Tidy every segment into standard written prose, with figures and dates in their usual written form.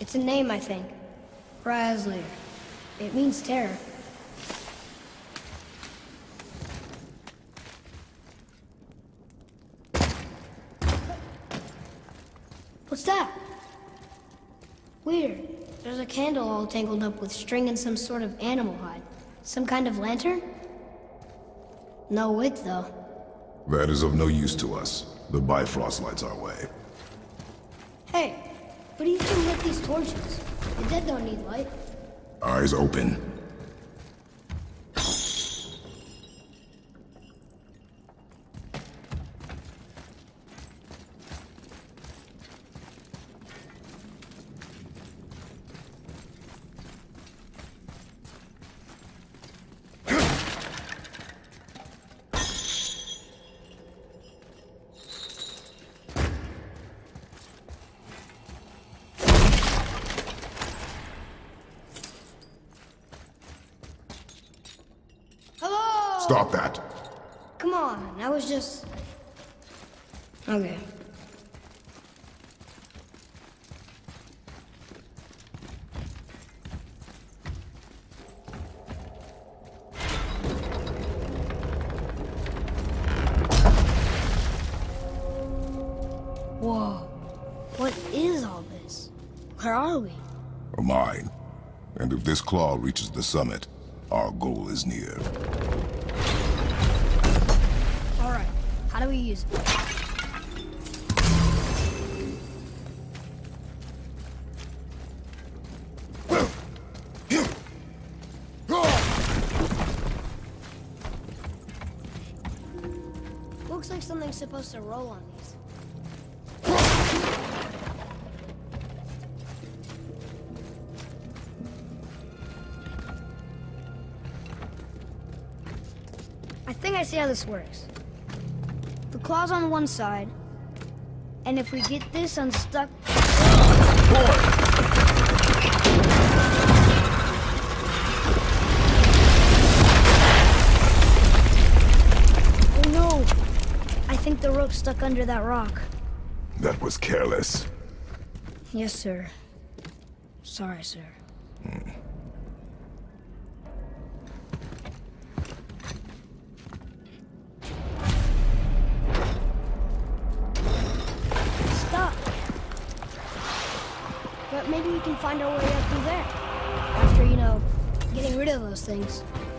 It's a name, I think. Razzler. It means terror. What's that? Weird. There's a candle all tangled up with string and some sort of animal hide. Some kind of lantern? No wick, though. That is of no use to us. The Bifrost lights our way. Hey, what do you think lit these torches? The dead don't need light. Eyes open. Stop that. Come on, I was just... Okay. Whoa. What is all this? Where are we? A mine. And if this claw reaches the summit, our goal is near. Alright, how do we use it? Looks like something's supposed to roll on these. I think I see how this works. The claw's on one side, and if we get this unstuck... Oh no! I think the rope's stuck under that rock. That was careless. Yes, sir. Sorry, sir. But maybe we can find our way up through there. After, you know, getting rid of those things.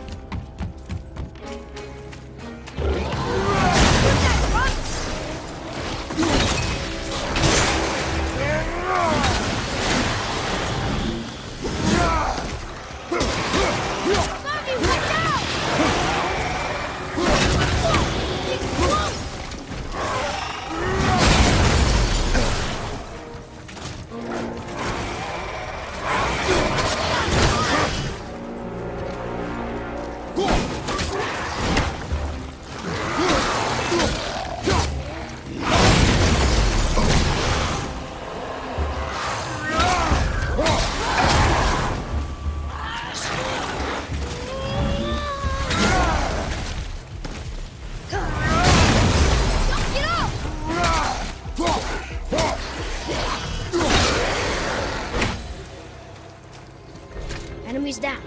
Enemies down.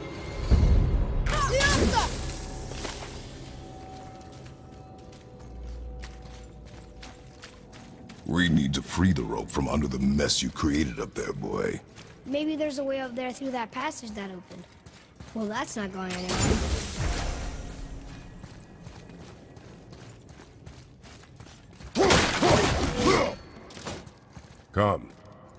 We need to free the rope from under the mess you created up there, boy. Maybe there's a way up there through that passage that opened. Well, that's not going anywhere. Come.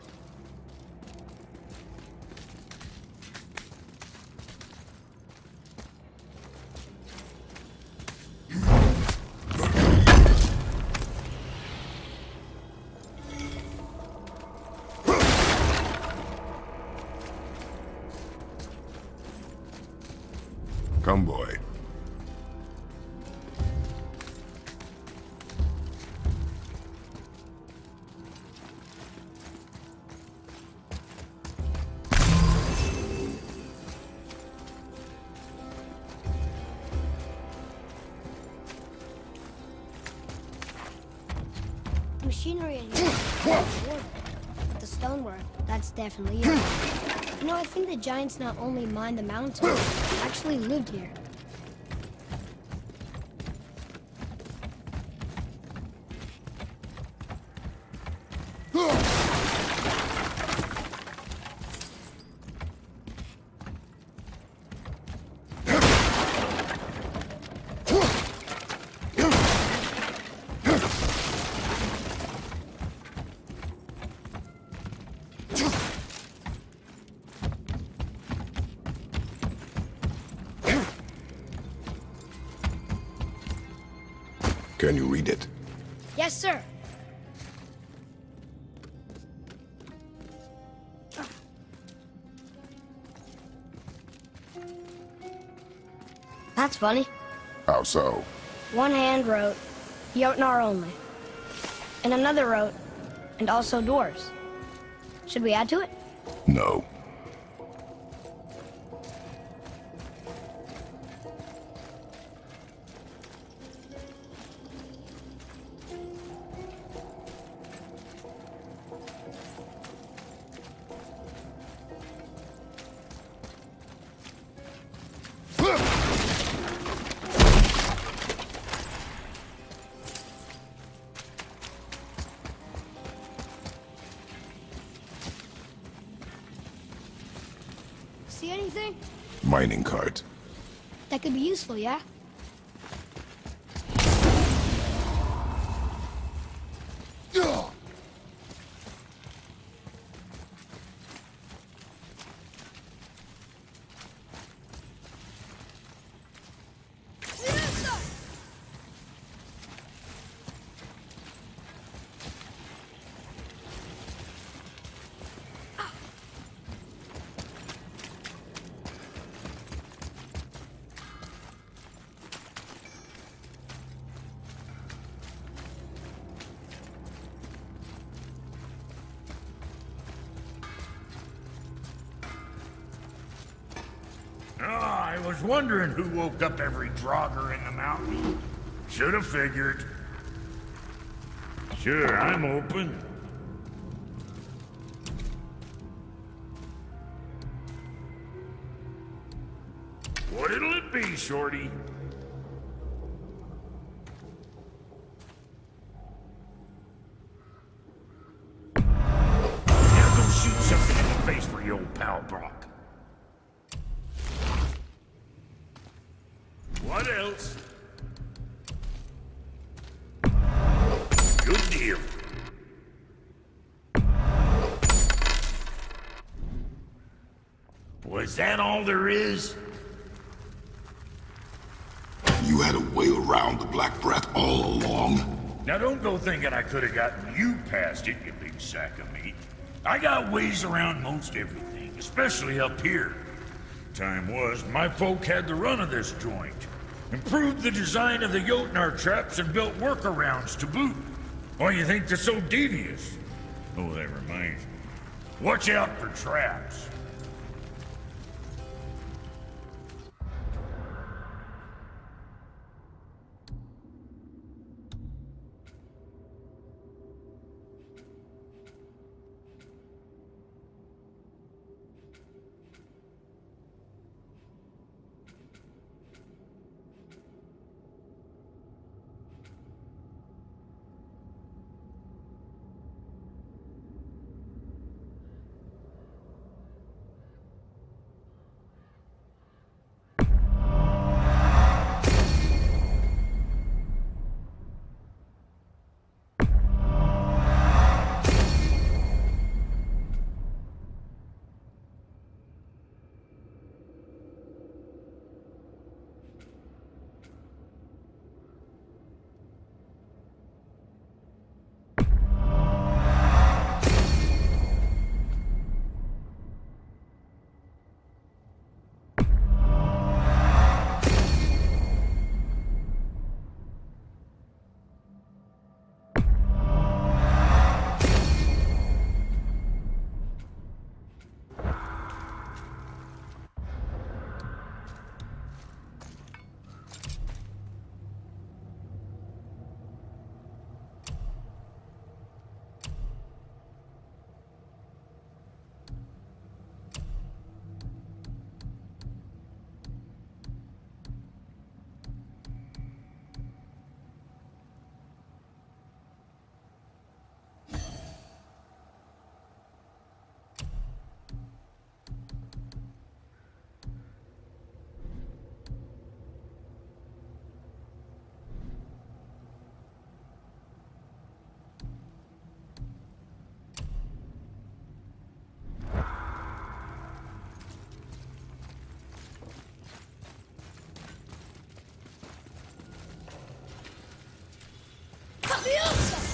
Come, boy. Machinery in here. But the stonework That's definitely it. You know, I think the giants not only mined the mountains, but actually lived here. Can you read it? Yes, sir. That's funny. How so? One hand wrote, Jotnar only. And another wrote, and also dwarves. Should we add to it? No. See anything? Mining cart. That could be useful, yeah? I was wondering who woke up every Draugr in the mountain. Should have figured. Sure, I'm open. What'll it be, Shorty? Now go shoot something in the face for your old pal Brock. What else? Good deal. Was that all there is? You had a way around the Black Breath all along? Now don't go thinking I could have gotten you past it, you big sack of meat. I got ways around most everything, especially up here. Time was, my folk had the run of this joint. Improved the design of the Jotnar traps and built workarounds to boot. Why you think they're so devious? Oh, that reminds me. Watch out for traps.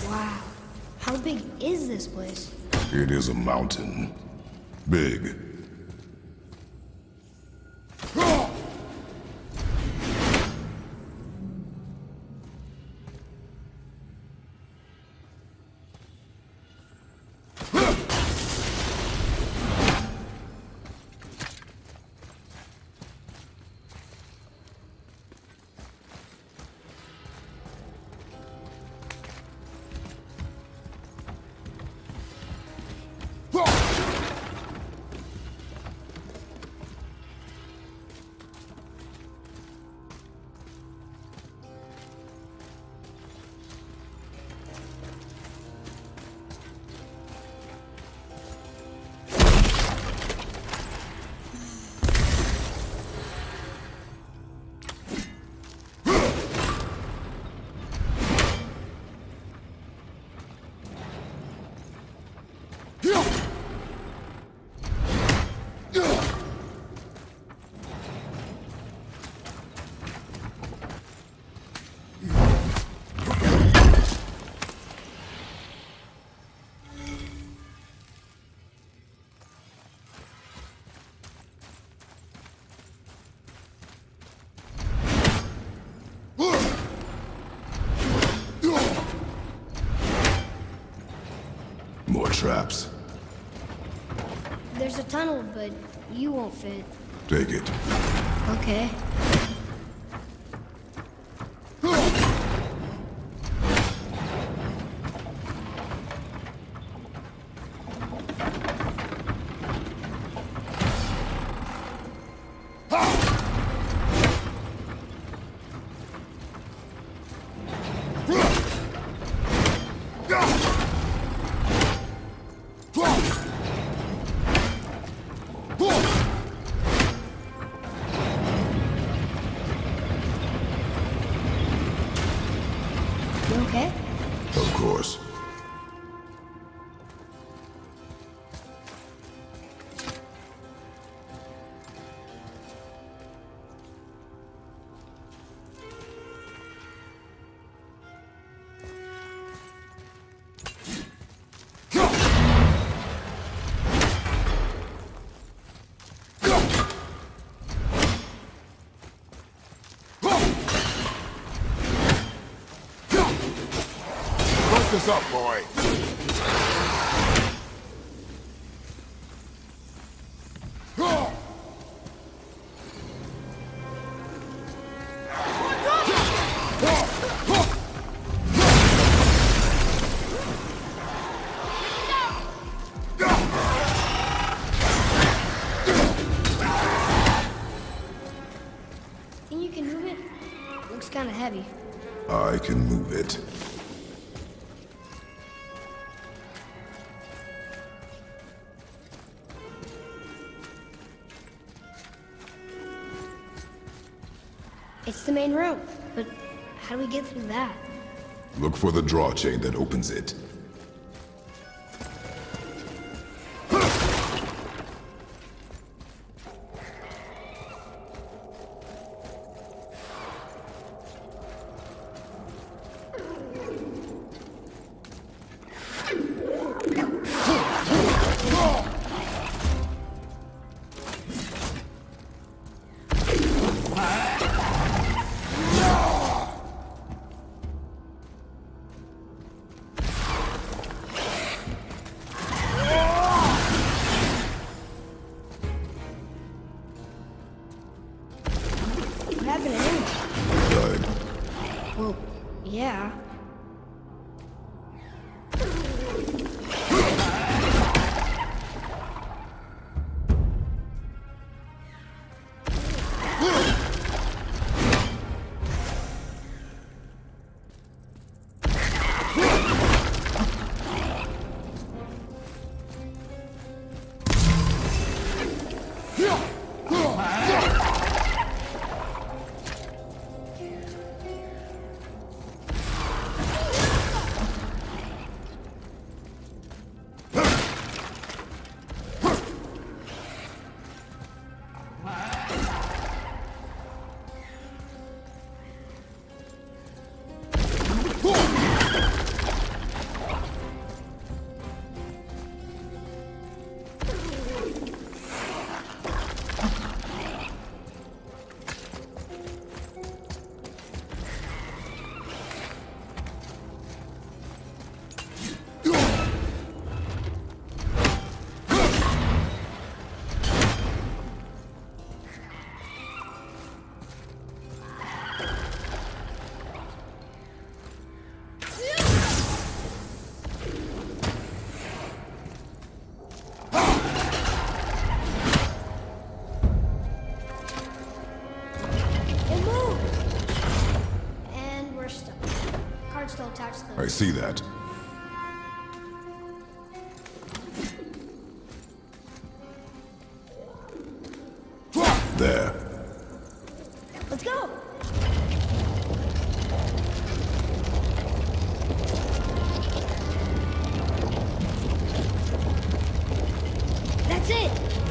Wow. How big is this place? It is a mountain. Big. More traps. There's a tunnel, but you won't fit. Take it. Okay. You okay? Of course. This up, boy. Think you can move it? Looks kind of heavy. I can move it. It's the main room, but how do we get through that? Look for the draw chain that opens it. What happened to him? Died. Well, yeah. I see that. There. Let's go! That's it!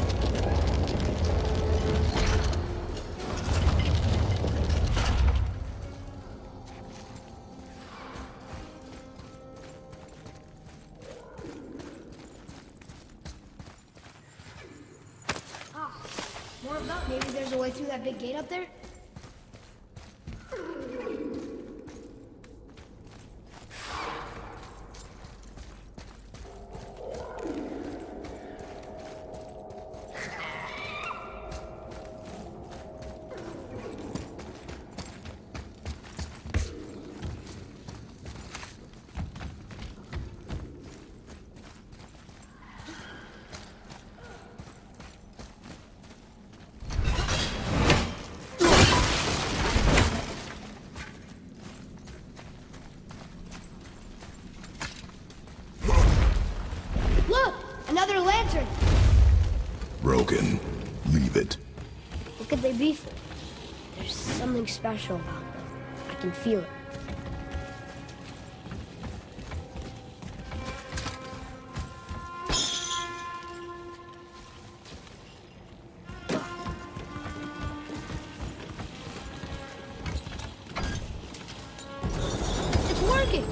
More about maybe there's a way through that big gate up there? Another lantern! Broken. Leave it. What could they be for? There's something special about them. I can feel it. It's working!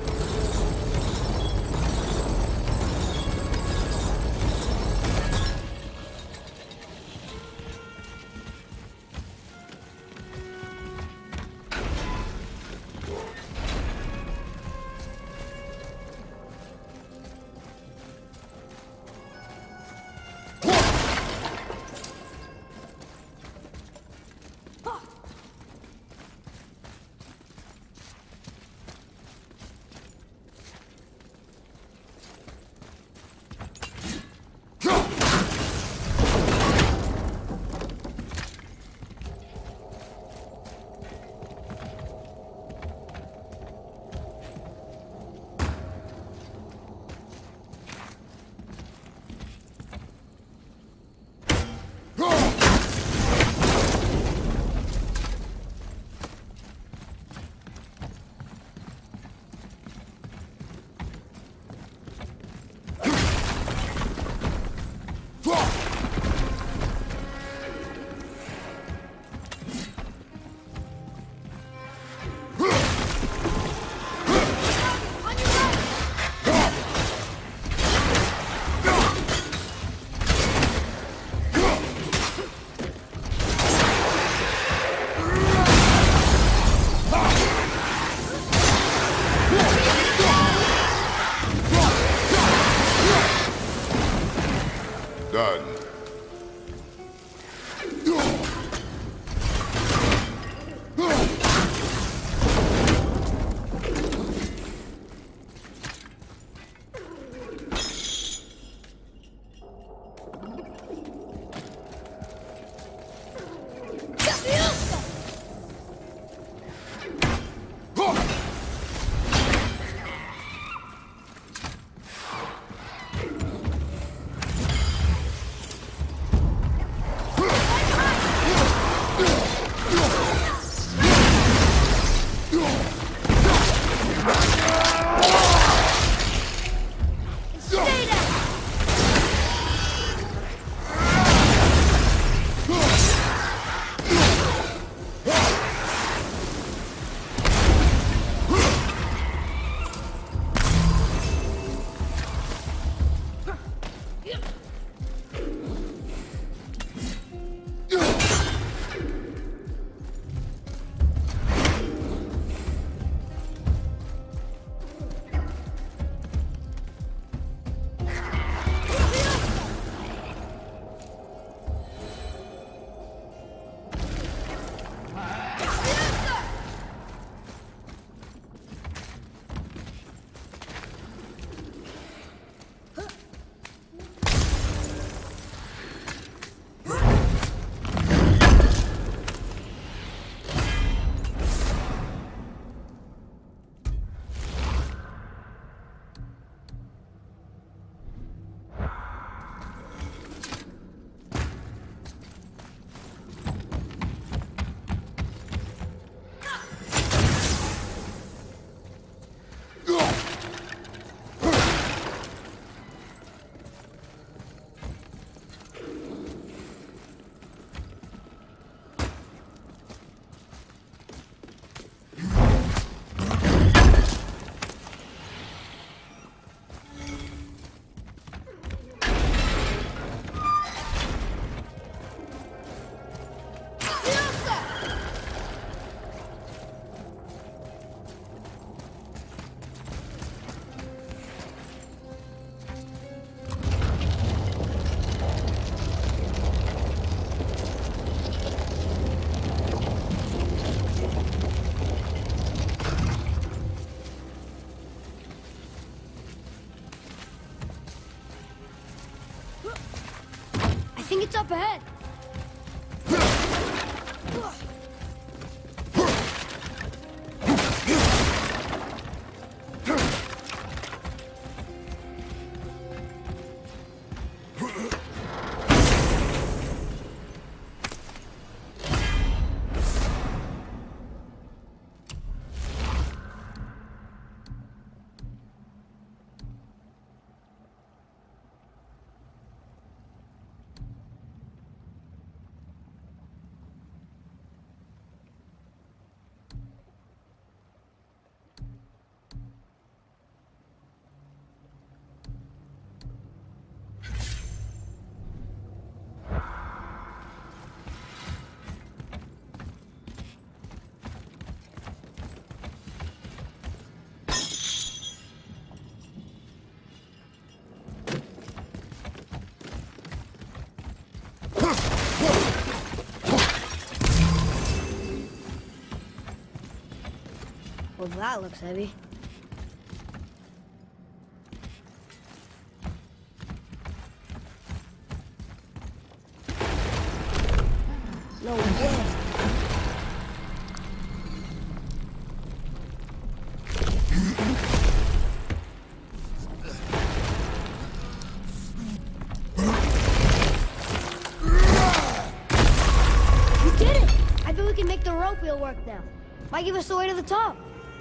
Done. think it's up ahead. Well, that looks heavy. No way. You did it! I bet we can make the rope wheel work now. Might give us the way to the top.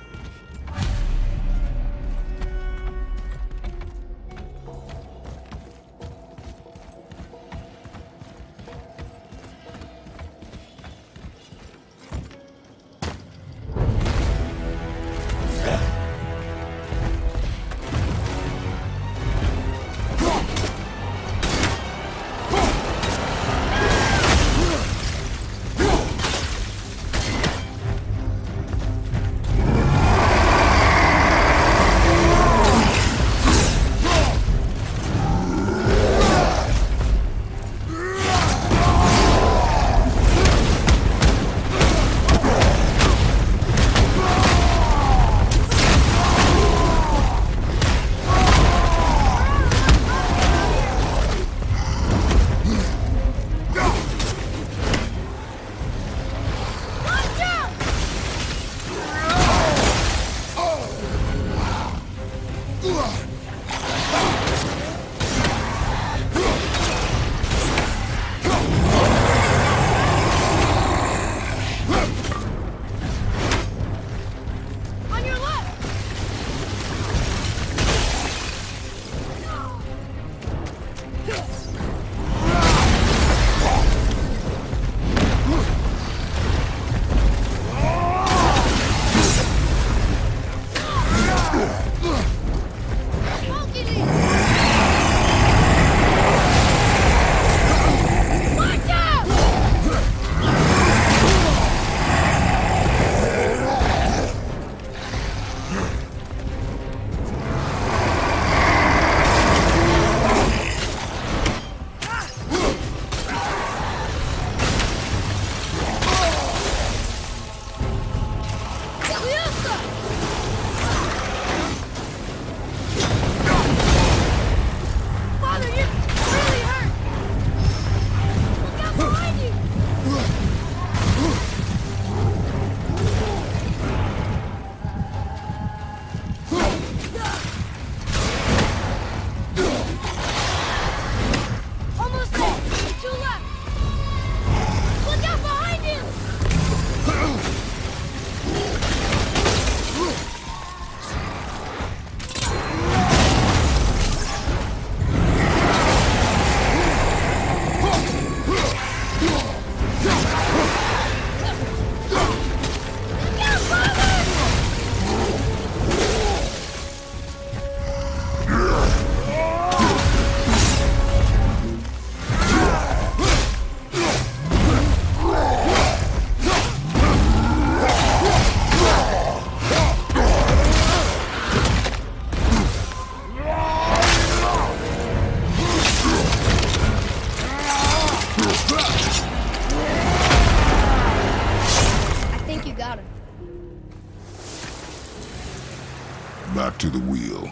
Back to the wheel.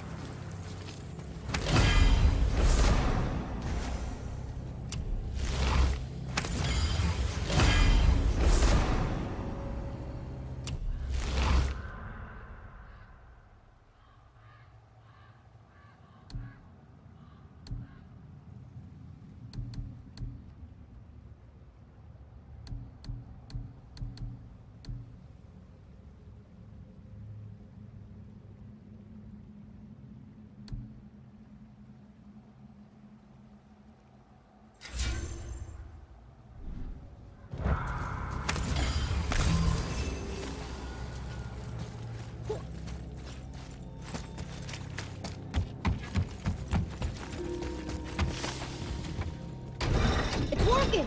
It's working!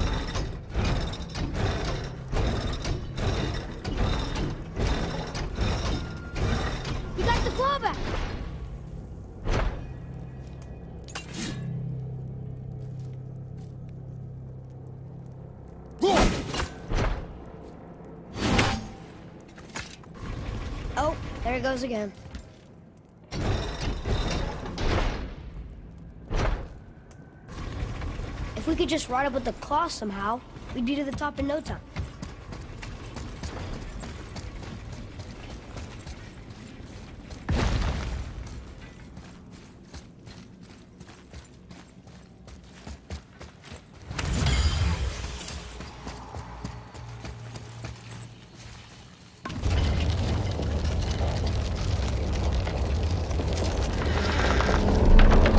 We got the claw back! Oh, there it goes again. If we could just ride up with the claw somehow, we'd be to the top in no time.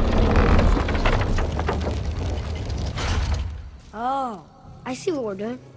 Oh, I see what we're doing.